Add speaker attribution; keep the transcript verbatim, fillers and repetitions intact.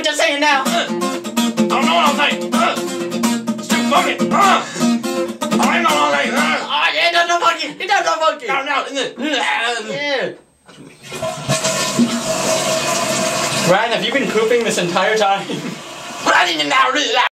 Speaker 1: just say it now.
Speaker 2: I don't know what I'm saying. It's too funky. I ain't know what I'm saying.
Speaker 1: Oh, yeah, that's not funky. It does not funky.
Speaker 2: No, no.
Speaker 1: Yeah. Ryan, have you been pooping this entire time?
Speaker 2: But I didn't know.